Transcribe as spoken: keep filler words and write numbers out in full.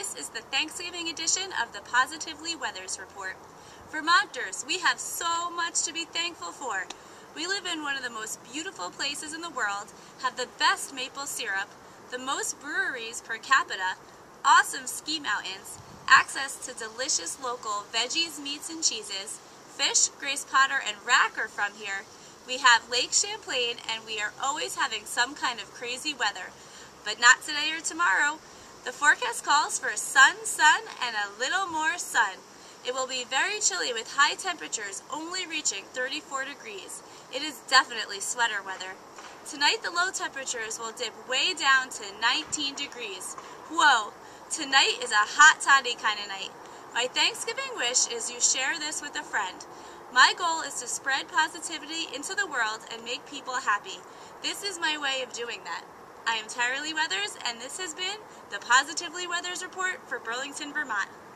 this is the Thanksgiving edition of the Positively Weathers Report. Vermonters, we have so much to be thankful for. We live in one of the most beautiful places in the world, have the best maple syrup, the most breweries per capita, awesome ski mountains, access to delicious local veggies, meats, and cheeses. Fish, Grace Potter, and Rack are from here. We have Lake Champlain, and we are always having some kind of crazy weather. But not today or tomorrow. The forecast calls for sun, sun, and a little more sun. It will be very chilly with high temperatures only reaching thirty-four degrees. It is definitely sweater weather. Tonight the low temperatures will dip way down to nineteen degrees. Whoa! Tonight is a hot toddy kind of night. My Thanksgiving wish is you share this with a friend. My goal is to spread positivity into the world and make people happy. This is my way of doing that. I am Tyra Lee Weathers, and this has been the Positively Weathers Report for Burlington, Vermont.